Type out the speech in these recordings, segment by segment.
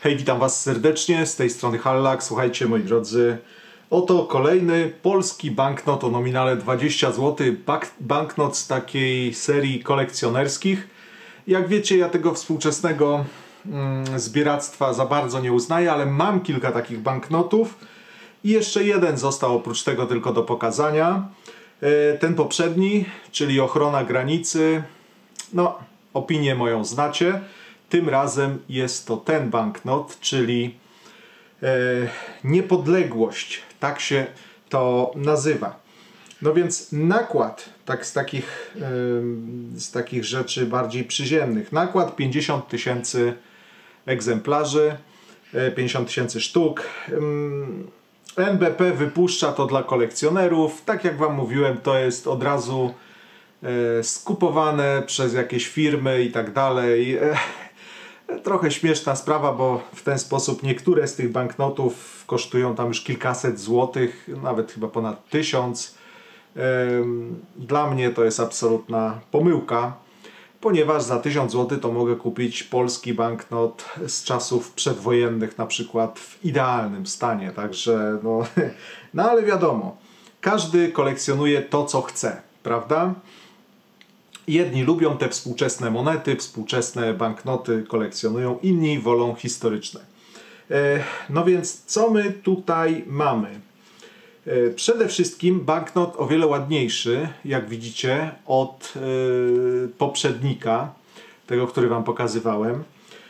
Hej, witam Was serdecznie, z tej strony Hallak. Słuchajcie, moi drodzy, oto kolejny polski banknot o nominale 20 zł, banknot z takiej serii kolekcjonerskich. Jak wiecie, ja tego współczesnego zbieractwa za bardzo nie uznaję, ale mam kilka takich banknotów i jeszcze jeden został oprócz tego tylko do pokazania. Ten poprzedni, czyli ochrona granicy, no opinię moją znacie. Tym razem jest to ten banknot, czyli niepodległość, tak się to nazywa. No więc nakład, tak z takich rzeczy bardziej przyziemnych, nakład 50 000 egzemplarzy, 50 000 sztuk. NBP wypuszcza to dla kolekcjonerów. Tak jak Wam mówiłem, to jest od razu skupowane przez jakieś firmy i tak dalej. Trochę śmieszna sprawa, bo w ten sposób niektóre z tych banknotów kosztują tam już kilkaset złotych, nawet chyba ponad 1000. Dla mnie to jest absolutna pomyłka, ponieważ za 1000 zł to mogę kupić polski banknot z czasów przedwojennych, na przykład w idealnym stanie. Także no ale wiadomo, każdy kolekcjonuje to, co chce, prawda? Jedni lubią te współczesne monety, współczesne banknoty kolekcjonują, inni wolą historyczne. No więc co my tutaj mamy? Przede wszystkim banknot o wiele ładniejszy, jak widzicie, od poprzednika, tego, który Wam pokazywałem.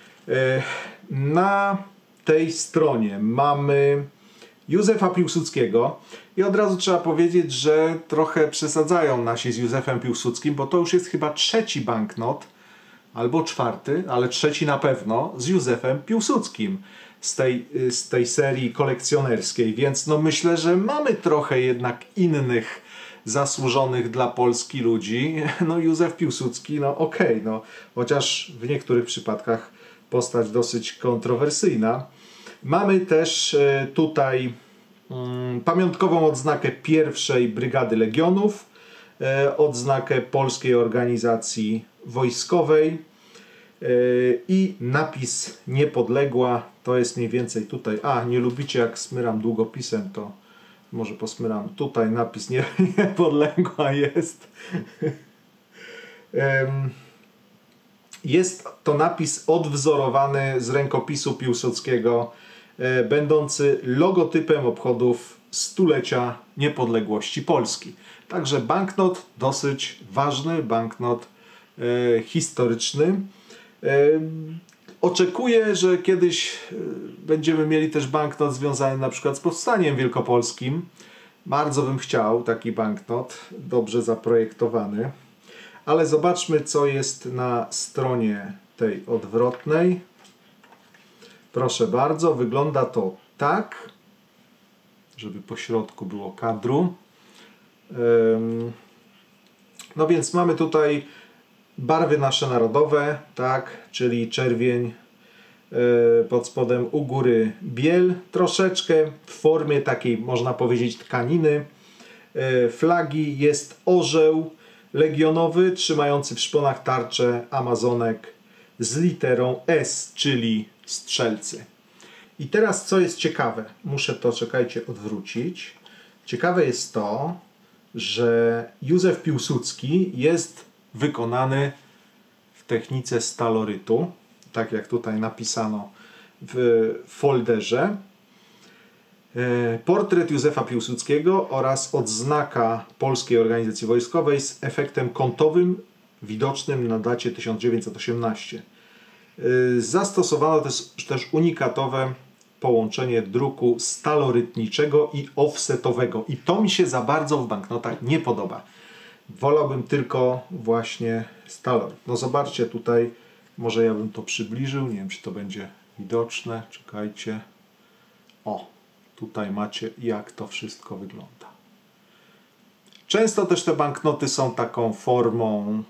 Na tej stronie mamy Józefa Piłsudskiego i od razu trzeba powiedzieć, że trochę przesadzają nasi z Józefem Piłsudskim, bo to już jest chyba trzeci banknot, albo czwarty, ale trzeci na pewno, z Józefem Piłsudskim z tej serii kolekcjonerskiej, więc no myślę, że mamy trochę jednak innych zasłużonych dla Polski ludzi. No Józef Piłsudski, no okej, no chociaż w niektórych przypadkach postać dosyć kontrowersyjna. Mamy też tutaj pamiątkową odznakę pierwszej Brygady Legionów, odznakę Polskiej Organizacji Wojskowej i napis Niepodległa. To jest mniej więcej tutaj. Nie lubicie jak smyram długopisem, to może posmyram. Tutaj napis Niepodległa jest. Jest to napis odwzorowany z rękopisu Piłsudskiego, będący logotypem obchodów stulecia niepodległości Polski. Także banknot dosyć ważny, banknot historyczny. Oczekuję, że kiedyś będziemy mieli też banknot związany na przykład z Powstaniem Wielkopolskim. Bardzo bym chciał taki banknot, dobrze zaprojektowany. Ale zobaczmy, co jest na stronie tej odwrotnej. Proszę bardzo, wygląda to tak, żeby po środku było kadru. No więc mamy tutaj barwy nasze narodowe, tak, czyli czerwień, pod spodem u góry biel, troszeczkę w formie takiej, można powiedzieć, tkaniny. Flagi jest orzeł legionowy trzymający w szponach tarczę amazonek z literą S, czyli strzelcy. I teraz co jest ciekawe, muszę to, czekajcie, odwrócić. Ciekawe jest to, że Józef Piłsudski jest wykonany w technice stalorytu, tak jak tutaj napisano w folderze. Portret Józefa Piłsudskiego oraz odznaka Polskiej Organizacji Wojskowej z efektem kątowym widocznym na dacie 1918. Zastosowano też unikatowe połączenie druku stalorytniczego i offsetowego. I to mi się za bardzo w banknotach nie podoba. Wolałbym tylko właśnie staloryt. No zobaczcie tutaj, może ja bym to przybliżył, nie wiem czy to będzie widoczne, czekajcie. O, tutaj macie jak to wszystko wygląda. Często też te banknoty są taką formą,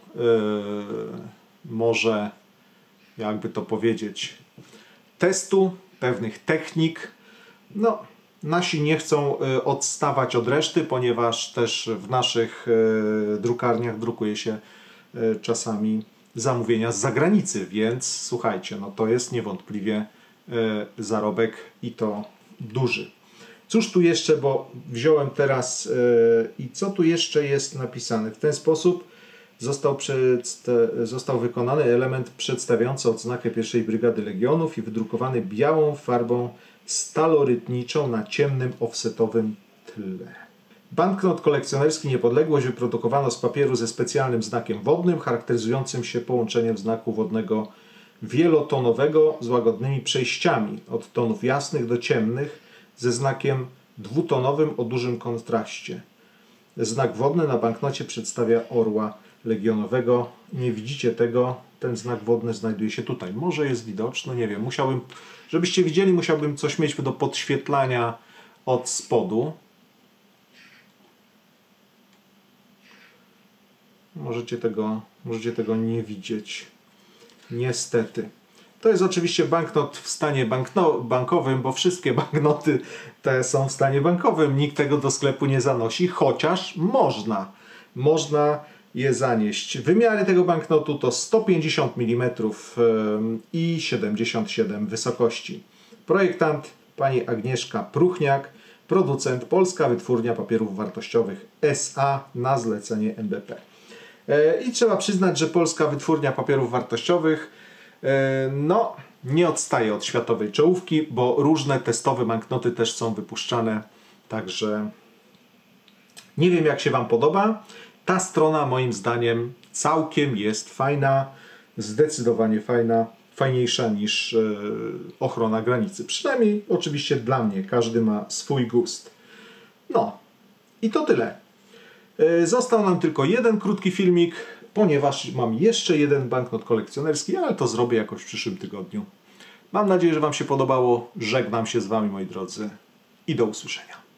może jakby to powiedzieć, testu pewnych technik. No, nasi nie chcą odstawać od reszty, ponieważ też w naszych drukarniach drukuje się czasami zamówienia z zagranicy, więc słuchajcie, no to jest niewątpliwie zarobek i to duży. Cóż tu jeszcze, bo wziąłem teraz i co tu jeszcze jest napisane? W ten sposób został wykonany element przedstawiający odznakę pierwszej Brygady Legionów i wydrukowany białą farbą stalorytniczą na ciemnym offsetowym tle. Banknot kolekcjonerski Niepodległość wyprodukowano z papieru ze specjalnym znakiem wodnym, charakteryzującym się połączeniem znaku wodnego wielotonowego z łagodnymi przejściami od tonów jasnych do ciemnych ze znakiem dwutonowym o dużym kontraście. Znak wodny na banknocie przedstawia orła legionowego. Nie widzicie tego, ten znak wodny znajduje się tutaj. Może jest widoczny, nie wiem. Żebyście widzieli, musiałbym coś mieć do podświetlania od spodu. Możecie tego nie widzieć. Niestety. To jest oczywiście banknot w stanie bankowym, bo wszystkie banknoty te są w stanie bankowym. Nikt tego do sklepu nie zanosi, chociaż można. Można je zanieść. Wymiary tego banknotu to 150 mm i 77 wysokości. Projektant pani Agnieszka Pruchniak, producent Polska Wytwórnia Papierów Wartościowych S.A. na zlecenie NBP. I trzeba przyznać, że Polska Wytwórnia Papierów Wartościowych nie odstaje od światowej czołówki, bo różne testowe banknoty też są wypuszczane. Także nie wiem, jak się wam podoba. Ta strona moim zdaniem całkiem jest fajna, zdecydowanie fajna, fajniejsza niż ochrona granicy. Przynajmniej oczywiście dla mnie, każdy ma swój gust. No i to tyle. Został nam tylko jeden krótki filmik, ponieważ mam jeszcze jeden banknot kolekcjonerski, ale to zrobię jakoś w przyszłym tygodniu. Mam nadzieję, że wam się podobało. Żegnam się z wami, moi drodzy, i do usłyszenia.